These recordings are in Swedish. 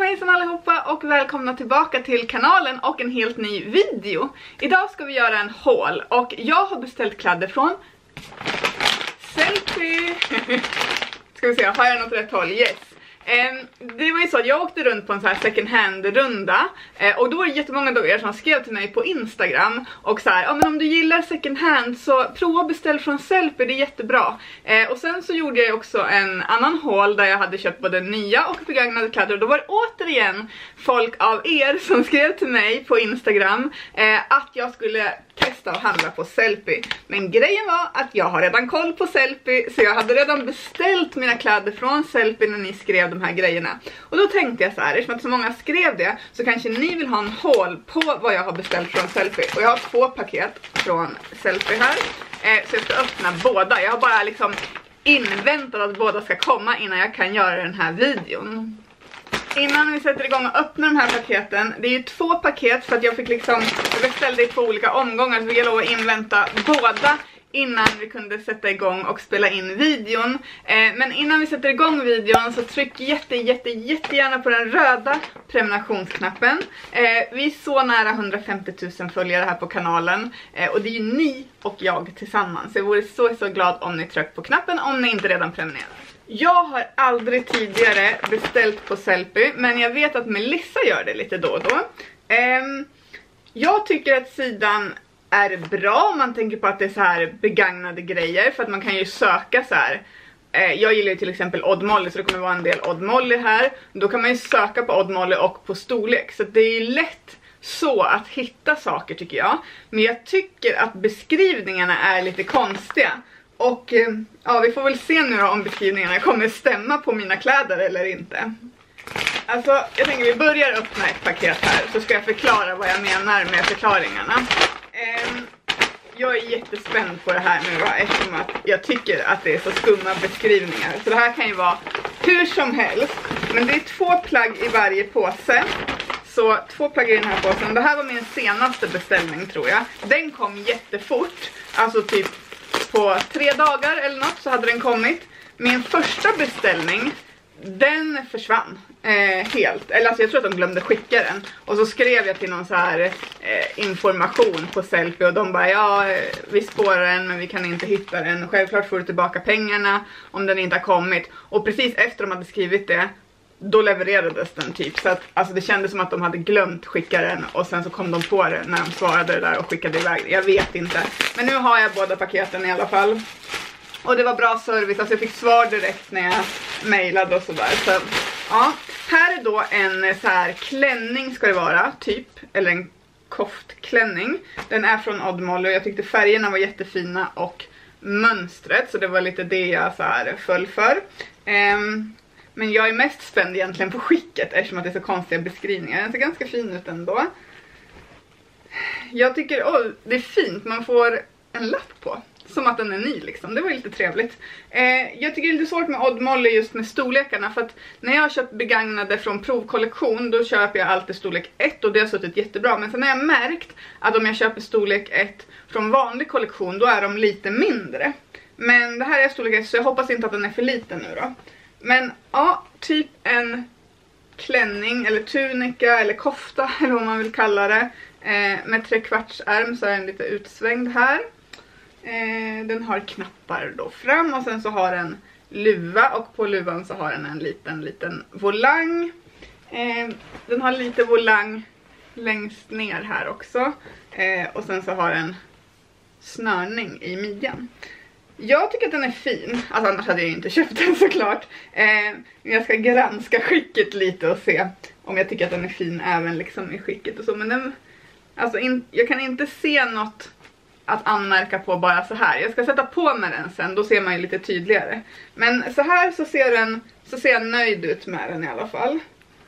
Hejsan allihopa och välkomna tillbaka till kanalen och en helt ny video. Idag ska vi göra en haul och jag har beställt kläder från Sellpy. Ska vi se, har jag något rätt håll? Yes. Det var ju så att jag åkte runt på en så här second hand runda och då var det jättemånga av er som skrev till mig på Instagram och så här, ja men om du gillar second hand så prova beställ från Sellpy, det är jättebra. Och sen så gjorde jag också en annan haul där jag hade köpt både nya och begagnade kläder och då var det återigen folk av er som skrev till mig på Instagram att jag skulle testa att handla på Sellpy. Men grejen var att jag har redan koll på Sellpy så jag hade redan beställt mina kläder från Sellpy när ni skrev de här grejerna. Och då tänkte jag så här, eftersom att så många skrev det så kanske ni vill ha en haul på vad jag har beställt från Sellpy. Och jag har 2 paket från Sellpy här. Så jag ska öppna båda. Jag har bara liksom inväntat att båda ska komma innan jag kan göra den här videon. Innan vi sätter igång och öppnar de här paketen, det är ju 2 paket för att jag fick liksom, jag beställde i 2 olika omgångar så jag lov att invänta båda innan vi kunde sätta igång och spela in videon. Men innan vi sätter igång videon så tryck jättegärna på den röda prenumerationsknappen. Vi är så nära 150 000 följare här på kanalen och det är ju ni och jag tillsammans. Jag vore så glad om ni trycker på knappen om ni inte redan prenumererar. Jag har aldrig tidigare beställt på Sellpy, men jag vet att Melissa gör det lite då och då. Jag tycker att sidan är bra om man tänker på att det är så här begagnade grejer, för att man kan ju söka så här. Jag gillar ju till exempel Odd Molly så det kommer vara en del Odd Molly här. Då kan man ju söka på Odd Molly och på storlek, så det är lätt så att hitta saker tycker jag. Men jag tycker att beskrivningarna är lite konstiga. Och ja, vi får väl se nu då om beskrivningarna kommer stämma på mina kläder eller inte. Alltså, jag tänker vi börjar öppna ett paket här så ska jag förklara vad jag menar med förklaringarna. Jag är jättespänd på det här nu då, eftersom att jag tycker att det är så skumma beskrivningar. Så det här kan ju vara hur som helst. Men det är 2 plagg i varje påse. Så 2 plagg i den här påsen. Det här var min senaste beställning tror jag. Den kom jättefort. Alltså typ på 3 dagar eller något så hade den kommit. Min första beställning, den försvann helt. Eller alltså jag tror att de glömde skicka den. Och så skrev jag till någon så här information på Sellpy och de bara ja, vi spårar den men vi kan inte hitta den. Självklart får du tillbaka pengarna om den inte har kommit. Och precis efter de hade skrivit det, då levererades den typ. Så att alltså det kändes som att de hade glömt skicka den och sen så kom de på det när de svarade det där och skickade iväg det. Jag vet inte. Men nu har jag båda paketen i alla fall. Och det var bra service, alltså jag fick svar direkt när jag mejlade och sådär. Så ja, här är då en så här klänning ska det vara, typ. Eller en koftklänning. Den är från Odd Molly och jag tyckte färgerna var jättefina och mönstret. Så det var lite det jag så här föll för. Men jag är mest spänd egentligen på skicket eftersom att det är så konstiga beskrivningar. Den ser ganska fin ut ändå. Jag tycker, det är fint. Man får en lapp på. Som att den är ny liksom. Det var lite trevligt. Jag tycker det är lite svårt med Odd Molly just med storlekarna. För att när jag har köpt begagnade från provkollektion då köper jag alltid storlek 1 och det har suttit jättebra. Men sen har jag märkt att om jag köper storlek 1 från vanlig kollektion då är de lite mindre. Men det här är storlek 1 så jag hoppas inte att den är för liten nu då. Men ja, typ en klänning eller tunika eller kofta eller vad man vill kalla det. Med 3/4 ärm så är den lite utsvängd här. Den har knappar då fram och sen så har den luva och på luvan så har den en liten volang. Den har lite volang längst ner här också. Och sen så har den snörning i midjan. Jag tycker att den är fin, alltså annars hade jag inte köpt den såklart. Jag ska granska skicket lite och se om jag tycker att den är fin även liksom i skicket och så. Men den, alltså jag kan inte se något att anmärka på bara så här. Jag ska sätta på med den sen, då ser man ju lite tydligare. Men så här så ser jag nöjd ut med den i alla fall.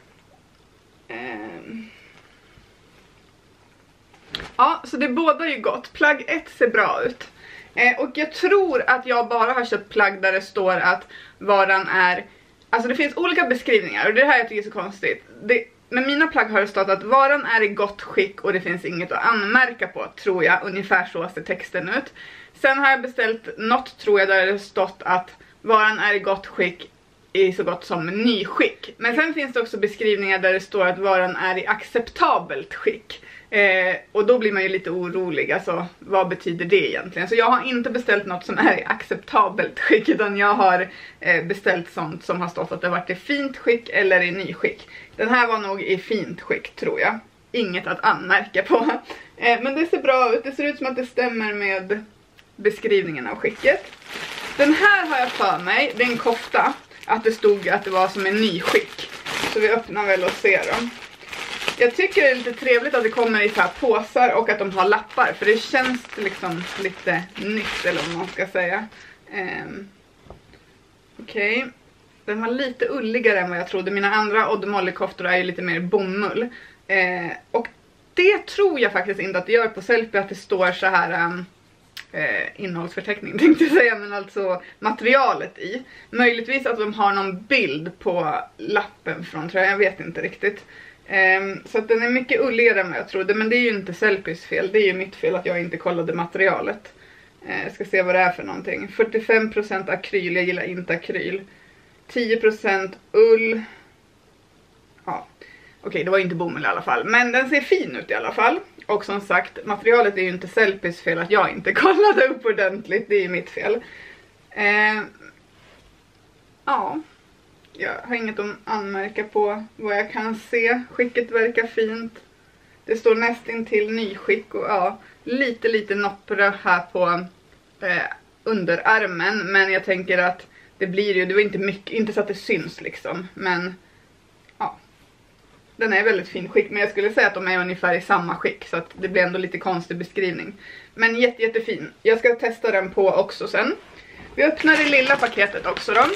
Ja, så det bådar ju gott. Plagg 1 ser bra ut. Och jag tror att jag bara har köpt plagg där det står att varan är... Alltså det finns olika beskrivningar och det här jag tycker är så konstigt. Men mina plagg har det stått att varan är i gott skick och det finns inget att anmärka på, tror jag. Ungefär så ser texten ut. Sen har jag beställt något, tror jag, där det stått att varan är i gott skick i så gott som nyskick. Men sen finns det också beskrivningar där det står att varan är i acceptabelt skick. Och då blir man ju lite orolig, alltså vad betyder det egentligen? Så jag har inte beställt något som är i acceptabelt skick, utan jag har beställt sånt som har stått att det varit i fint skick eller i nyskick. Den här var nog i fint skick, tror jag. Inget att anmärka på. Men det ser bra ut, det ser ut som att det stämmer med beskrivningen av skicket. Den här har jag för mig, det är en kofta, att det stod att det var som en nyskick. Så vi öppnar väl och ser dem. Jag tycker det är lite trevligt att det kommer i så här påsar och att de har lappar. För det känns liksom lite nytt, eller vad man ska säga. Okej. Den var lite ulligare än vad jag trodde. Mina andra Odd Molly-koftor är ju lite mer bomull. Och det tror jag faktiskt inte att det gör på Sellpy, att det står så här innehållsförteckning tänkte jag säga, men alltså materialet i. Möjligtvis att de har någon bild på lappen från, tror jag vet inte riktigt. Så att den är mycket ulligare än vad jag trodde, men det är ju inte Sellpys fel, det är ju mitt fel att jag inte kollade materialet. Jag ska se vad det är för någonting. 45% akryl, jag gillar inte akryl. 10% ull. Ja, okej, det var ju inte bomull i alla fall, men den ser fin ut i alla fall. Och som sagt, materialet är ju inte Sellpys fel att jag inte kollade upp ordentligt, det är ju mitt fel. Ja, jag har inget att anmärka på vad jag kan se. Skicket verkar fint. Det står nästintill nyskick och ja, lite noppra här på underarmen. Men jag tänker att det blir ju, det var inte mycket, inte så att det syns liksom. Men ja, den är väldigt fin skick. Men jag skulle säga att de är ungefär i samma skick, så att det blir ändå lite konstig beskrivning. Men jättefin. Jag ska testa den på också sen. Vi öppnar det lilla paketet också då.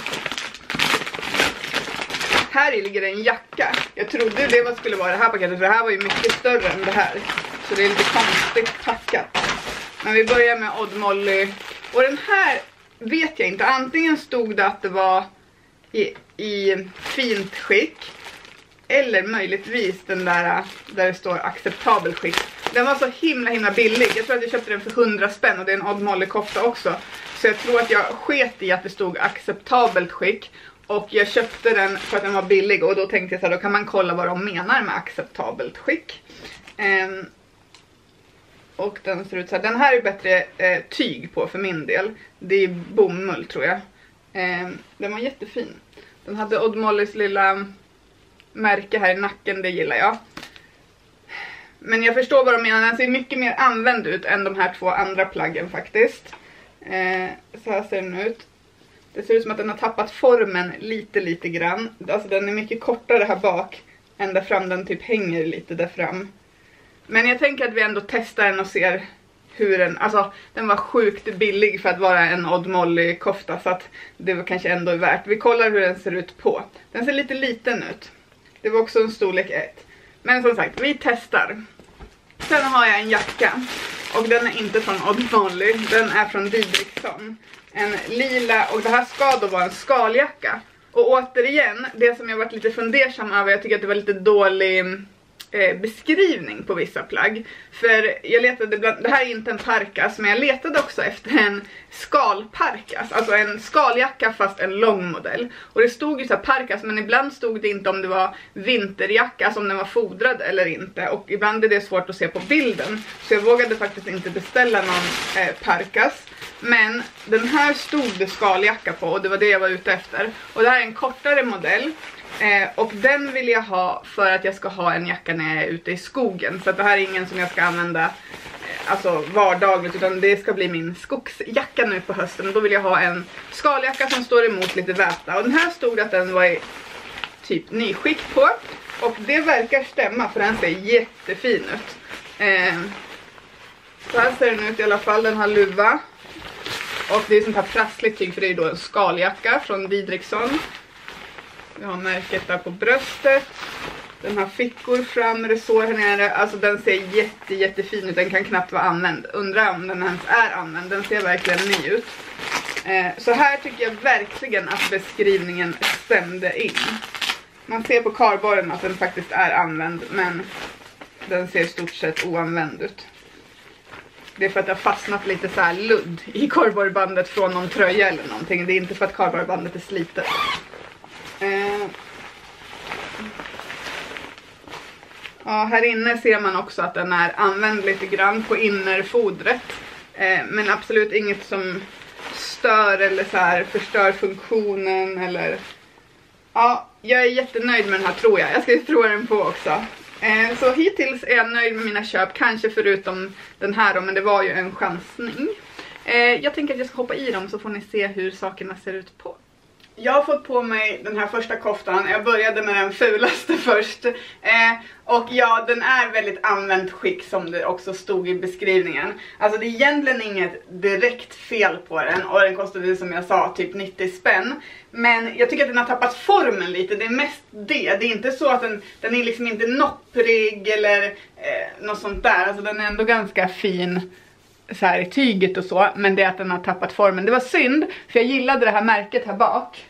Här ligger det en jacka. Jag trodde det skulle vara det här paketet, för det här var ju mycket större än det här. Så det är lite konstigt packat. Men vi börjar med Odd Molly. Och den här vet jag inte. Antingen stod det att det var i fint skick. Eller möjligtvis den där det står acceptabel skick. Den var så himla billig. Jag tror att jag köpte den för 100 spänn och det är en Odd Molly kofta också. Så jag tror att jag sket i att det stod acceptabelt skick. Och jag köpte den för att den var billig, och då tänkte jag så här, då kan man kolla vad de menar med acceptabelt skick. Och den ser ut så här. Den här är bättre tyg på för min del. Det är bomull tror jag. Den var jättefin. Den hade Odd Mollys lilla märke här i nacken, det gillar jag. Men jag förstår vad de menar, den ser mycket mer använd ut än de här två andra plaggen faktiskt. Så här ser den ut. Det ser ut som att den har tappat formen lite grann. Alltså den är mycket kortare här bak. Ända fram, den typ hänger lite där fram. Men jag tänker att vi ändå testar den och ser hur den... Alltså den var sjukt billig för att vara en Odd Molly kofta. Så att det var kanske ändå värt. Vi kollar hur den ser ut på. Den ser lite liten ut. Det var också en storlek 1. Men som sagt, vi testar. Sen har jag en jacka. Och den är inte från Odd Molly. Den är från Didriksson. En lila, och det här ska då vara en skaljacka. Och återigen, det som jag varit lite fundersam över, jag tycker att det var lite dålig beskrivning på vissa plagg. För jag letade bland, det här är inte en parkas, men jag letade också efter en skalparkas. Alltså en skaljacka fast en lång modell. Och det stod ju så här parkas, men ibland stod det inte om det var vinterjacka, alltså om den var fodrad eller inte. Och ibland är det svårt att se på bilden. Så jag vågade faktiskt inte beställa någon parkas. Men den här stod det skaljacka på, och det var det jag var ute efter. Och det här är en kortare modell. Och den vill jag ha för att jag ska ha en jacka när jag är ute i skogen. Så att det här är ingen som jag ska använda alltså vardagligt, utan det ska bli min skogsjacka nu på hösten. Och då vill jag ha en skaljacka som står emot lite väta. Och den här stod att den var i typ nyskick på. Och det verkar stämma, för den ser jättefin ut. Så här ser den ut i alla fall, den har luva. Och det är sånt här prassligt tyg, för det är då en skaljacka från Didriksson. Vi har märket där på bröstet. Den har fickor fram, resår här nere. Alltså den ser jättefin ut. Den kan knappt vara använd. Undrar om den ens är använd. Den ser verkligen ny ut. Så här tycker jag verkligen att beskrivningen stämde in. Man ser på kardborren att den faktiskt är använd, men den ser i stort sett oanvänd ut. Det är för att det har fastnat lite så här ludd i kardborrebandet från någon tröja eller någonting. Det är inte för att kardborrebandet är slitet. Ja, här inne ser man också att den är använd lite grann på innerfodret. Men absolut inget som stör eller så här förstör funktionen eller... Ja, jag är jättenöjd med den här tror jag. Jag ska prova den på också. Så hittills är jag nöjd med mina köp. Kanske förutom den här då, men det var ju en chansning. Jag tänker att jag ska hoppa i dem så får ni se hur sakerna ser ut på. Jag har fått på mig den här första koftan. Jag började med den fulaste först. Och ja, den är väldigt använt skick som det också stod i beskrivningen. Alltså det är egentligen inget direkt fel på den. Och den kostade som jag sa typ 90 spänn. Men jag tycker att den har tappat formen lite. Det är mest det. Det är inte så att den är liksom inte nopprig eller något sånt där. Alltså den är ändå ganska fin så här i tyget och så, men det är att den har tappat formen. Det var synd, för jag gillade det här märket här bak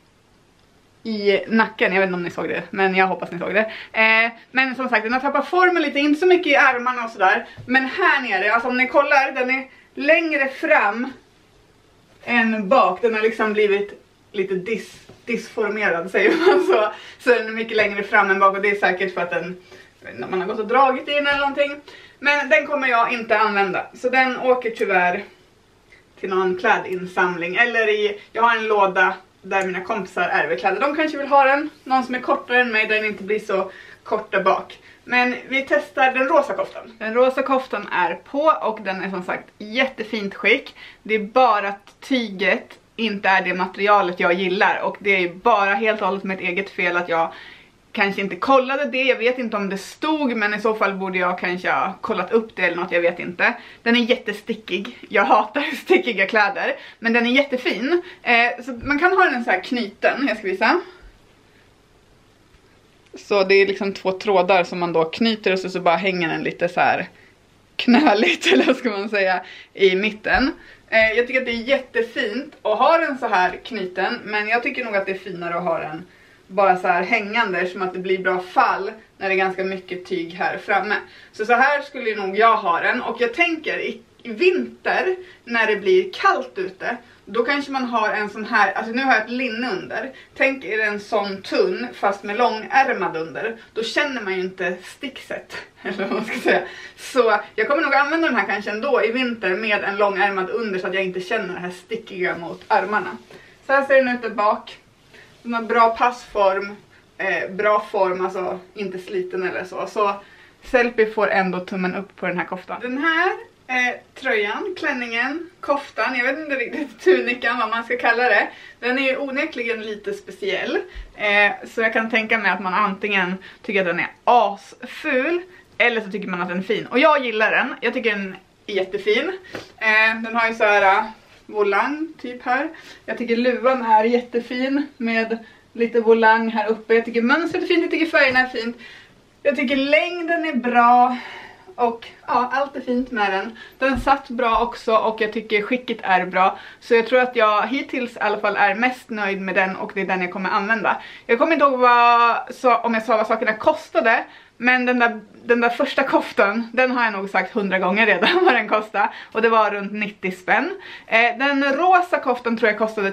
i nacken, jag vet inte om ni såg det, men jag hoppas ni såg det. Men som sagt, den har tappat formen lite, inte så mycket i armarna och sådär. Men här nere, alltså om ni kollar, den är längre fram än bak. Den har liksom blivit lite disformerad, säger man så. Så den är mycket längre fram än bak, och det är säkert för att man har gått och dragit i den eller någonting. Men den kommer jag inte använda. Så den åker tyvärr till någon klädinsamling. Eller jag har en låda där mina kompisar ärver kläder. De kanske vill ha den. Någon som är kortare än mig där den inte blir så kort där bak. Men vi testar den rosa koftan. Den rosa koftan är på och den är som sagt jättefint skick. Det är bara att tyget inte är det materialet jag gillar. Och det är bara helt och hållet mitt eget fel att jag kanske inte kollade det, jag vet inte om det stod, men i så fall borde jag kanske ha kollat upp det eller något, jag vet inte. Den är jättestickig, jag hatar stickiga kläder, men den är jättefin. Så man kan ha den så här knuten, jag ska visa. Så det är liksom 2 trådar som man då knyter och så bara hänger den lite så här knöligt, eller vad ska man säga, i mitten. Jag tycker att det är jättefint att ha den så här knuten, men jag tycker nog att det är finare att ha den bara så här hängande, som att det blir bra fall när det är ganska mycket tyg här framme. Så här skulle nog jag ha den. Och jag tänker i vinter när det blir kallt ute, då kanske man har en sån här, alltså nu har jag ett linne under. Tänk er en sån tunn fast med långärmad under. Då känner man ju inte stickset, eller vad man ska säga. Så jag kommer nog använda den här kanske ändå i vinter med en långärmad under, så att jag inte känner det här stickiga mot armarna. Så här ser den ut där bak. Den har bra passform, bra form, alltså inte sliten eller så. Så Sellpy får ändå tummen upp på den här koftan. Den här tröjan, klänningen, koftan, jag vet inte riktigt, tunikan vad man ska kalla det. Den är ju onekligen lite speciell. Så jag kan tänka mig att man antingen tycker att den är asful eller så tycker man att den är fin. Och jag gillar den, jag tycker den är jättefin. Den har ju så här volang typ här. Jag tycker luvan är jättefin med lite volang här uppe. Jag tycker mönstret är fint, jag tycker färgerna är fint. Jag tycker längden är bra. Och ja, allt är fint med den. Den satt bra också och jag tycker skicket är bra. Så jag tror att jag hittills i alla fall är mest nöjd med den och det är den jag kommer använda. Jag kommer inte ihåg om jag sa vad sakerna kostade. Men den där första koftan, den har jag nog sagt 100 gånger redan vad den kostade. Och det var runt 90 spänn. Den rosa koftan tror jag kostade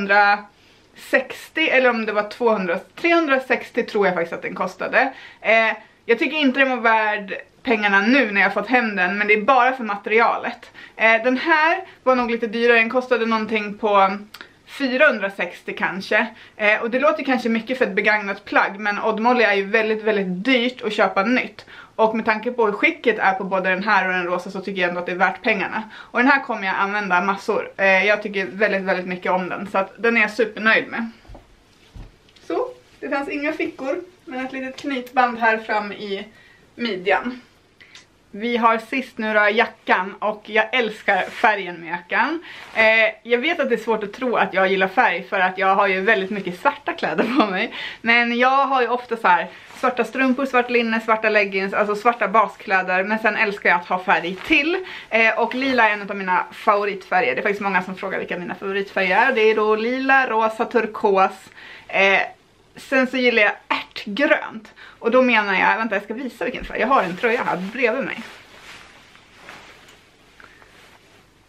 360 eller om det var 200. 360 tror jag faktiskt att den kostade. Jag tycker inte den var värd pengarna nu när jag fått hem den, men det är bara för materialet. Den här var nog lite dyrare, den kostade någonting på 460 kanske. Och det låter kanske mycket för ett begagnat plagg, men Odd Molly är ju väldigt, väldigt dyrt att köpa nytt. Och med tanke på hur skicket är på både den här och den rosa så tycker jag ändå att det är värt pengarna. Och den här kommer jag använda massor. Jag tycker väldigt, väldigt mycket om den, så att den är jag supernöjd med. Så, det fanns inga fickor, men ett litet knytband här fram i midjan. Vi har sist nu då jackan och jag älskar färgen med jackan. Jag vet att det är svårt att tro att jag gillar färg för att jag har ju väldigt mycket svarta kläder på mig. Men jag har ju ofta så här svarta strumpor, svart linne, svarta leggings, alltså svarta baskläder. Men sen älskar jag att ha färg till. Och lila är en av mina favoritfärger. Det är faktiskt många som frågar vilka mina favoritfärger är. Det är då lila, rosa, turkos. Sen så gillar jag ärtgrönt. Och då menar jag, vänta jag ska visa vilken färg. Jag har en tröja här bredvid mig.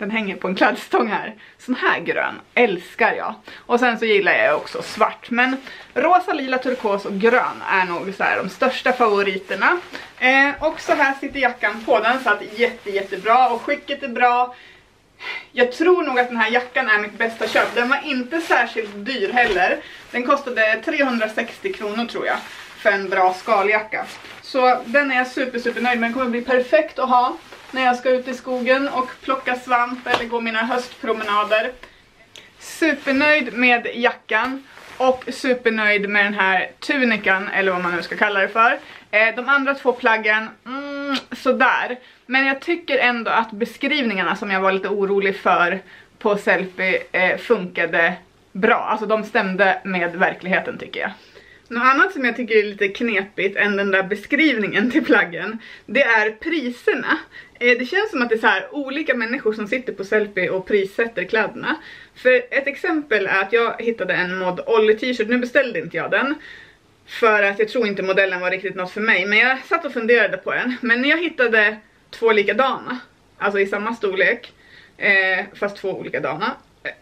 Den hänger på en klädstång här. Sån här grön älskar jag. Och sen så gillar jag också svart. Men rosa, lila, turkos och grön är nog så här de största favoriterna. Och så här sitter jackan på. Den satt jättebra och skicket är bra. Jag tror nog att den här jackan är mitt bästa köp. Den var inte särskilt dyr heller. Den kostade 360 kronor tror jag. För en bra skaljacka. Så den är jag super nöjd med. Den kommer bli perfekt att ha när jag ska ut i skogen och plocka svamp eller gå mina höstpromenader. Supernöjd med jackan och supernöjd med den här tunikan eller vad man nu ska kalla det för. De andra två plaggen, sådär. Men jag tycker ändå att beskrivningarna som jag var lite orolig för på Sellpy funkade bra. Alltså de stämde med verkligheten tycker jag. Något annat som jag tycker är lite knepigt än den där beskrivningen till plaggen, det är priserna. Det känns som att det är så här olika människor som sitter på Sellpy och prissätter kläderna. För ett exempel är att jag hittade en Mod Olly t-shirt, nu beställde inte jag den. För att jag tror inte modellen var riktigt något för mig, men jag satt och funderade på den. Men jag hittade två likadana, alltså i samma storlek, fast två likadana.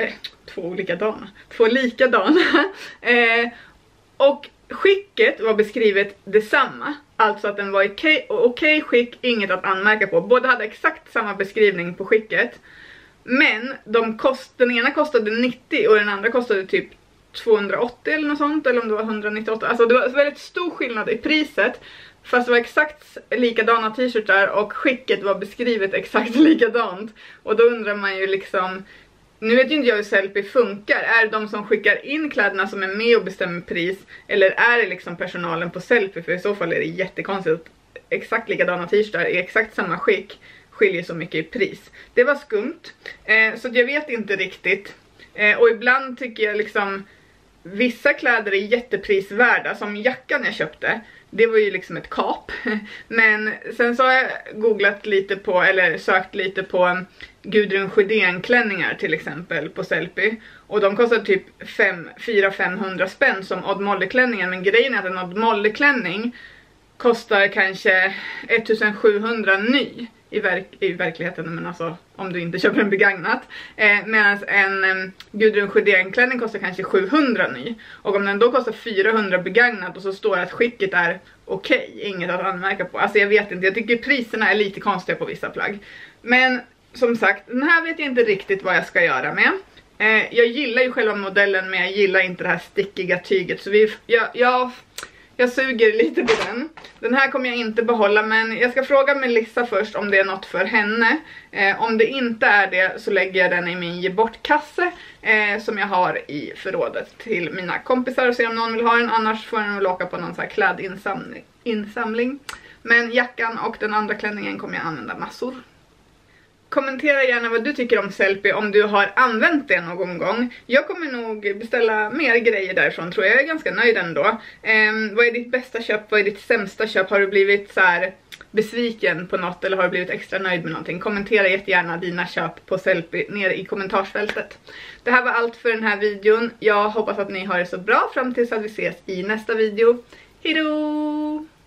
Och skicket var beskrivet detsamma. Alltså att den var okej skick, inget att anmärka på. Båda hade exakt samma beskrivning på skicket. Men den ena kostade 90 och den andra kostade typ 280 eller något sånt. Eller om det var 198. Alltså det var väldigt stor skillnad i priset. Fast det var exakt likadana t-shirtar och skicket var beskrivet exakt likadant. Och då undrar man ju liksom... Nu vet ju inte jag hur Sellpy funkar. Är det de som skickar in kläderna som är med och bestämmer pris? Eller är det liksom personalen på Sellpy? För i så fall är det jättekonstigt att exakt likadana t-shirtar i exakt samma skick skiljer så mycket i pris. Det var skumt. Så jag vet inte riktigt. Och ibland tycker jag liksom... Vissa kläder är jätteprisvärda. Som jackan jag köpte. Det var ju liksom ett kap. Men sen så har jag googlat lite på, eller sökt lite på Gudrun Sjödén klänningar till exempel på Sellpy. Och de kostar typ 400-500 spänn som Odd Molly-klänningen. Men grejen är att en Odd Molly-klänning kostar kanske 1700 ny i verkligheten, men alltså om du inte köper en begagnat. Medan en Gudrun Sjödén-klänning kostar kanske 700 ny. Och om den då kostar 400 begagnat och så står det att skicket är okej, inget att anmärka på. Alltså jag vet inte, jag tycker priserna är lite konstiga på vissa plagg. Men som sagt, den här vet jag inte riktigt vad jag ska göra med. Jag gillar ju själva modellen, men jag gillar inte det här stickiga tyget. Så jag suger lite på den. Den här kommer jag inte behålla, men jag ska fråga Melissa först om det är något för henne. Om det inte är det så lägger jag den i min ge bort-kasse som jag har i förrådet till mina kompisar och se om någon vill ha den. Annars får den väl åka på någon så här klädinsamling. Men jackan och den andra klänningen kommer jag använda massor. Kommentera gärna vad du tycker om Sellpy om du har använt det någon gång. Jag kommer nog beställa mer grejer därifrån tror jag. Jag är ganska nöjd ändå. Vad är ditt bästa köp? Vad är ditt sämsta köp? Har du blivit så här besviken på något eller har du blivit extra nöjd med någonting? Kommentera jättegärna dina köp på Sellpy nere i kommentarsfältet. Det här var allt för den här videon. Jag hoppas att ni har det så bra fram tills att vi ses i nästa video. Hejdå!